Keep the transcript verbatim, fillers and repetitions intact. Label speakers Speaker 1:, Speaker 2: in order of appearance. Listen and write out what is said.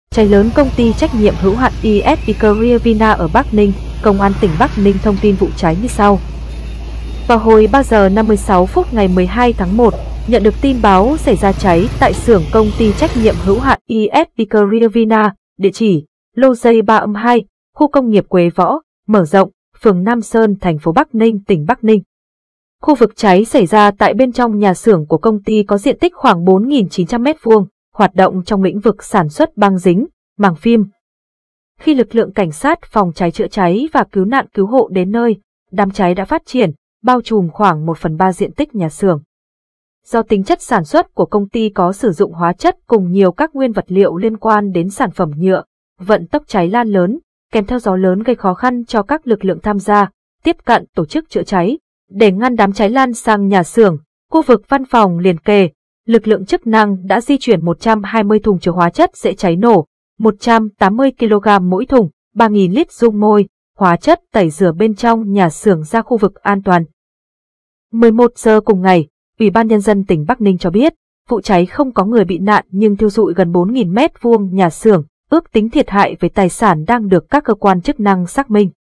Speaker 1: Cháy lớn công ty trách nhiệm hữu hạn i ét pê Career Vina ở Bắc Ninh. Công an tỉnh Bắc Ninh thông tin vụ cháy như sau. Vào hồi ba giờ năm mươi sáu phút ngày mười hai tháng một, nhận được tin báo xảy ra cháy tại xưởng công ty trách nhiệm hữu hạn i ét pê Career Vina, địa chỉ lô giây ba âm hai, khu công nghiệp Quế Võ, mở rộng, phường Nam Sơn, thành phố Bắc Ninh, tỉnh Bắc Ninh. Khu vực cháy xảy ra tại bên trong nhà xưởng của công ty có diện tích khoảng bốn nghìn chín trăm mét vuông, hoạt động trong lĩnh vực sản xuất băng dính, màng phim. Khi lực lượng cảnh sát phòng cháy chữa cháy và cứu nạn cứu hộ đến nơi, đám cháy đã phát triển, bao trùm khoảng một phần ba diện tích nhà xưởng. Do tính chất sản xuất của công ty có sử dụng hóa chất cùng nhiều các nguyên vật liệu liên quan đến sản phẩm nhựa, vận tốc cháy lan lớn, kèm theo gió lớn gây khó khăn cho các lực lượng tham gia, tiếp cận tổ chức chữa cháy. Để ngăn đám cháy lan sang nhà xưởng, khu vực văn phòng liền kề, lực lượng chức năng đã di chuyển một trăm hai mươi thùng chứa hóa chất dễ cháy nổ, một trăm tám mươi ki lô gam mỗi thùng, ba nghìn lít dung môi, hóa chất tẩy rửa bên trong nhà xưởng ra khu vực an toàn. mười một giờ cùng ngày, Ủy ban Nhân dân tỉnh Bắc Ninh cho biết, vụ cháy không có người bị nạn nhưng thiêu rụi gần bốn nghìn mét vuông nhà xưởng, ước tính thiệt hại về tài sản đang được các cơ quan chức năng xác minh.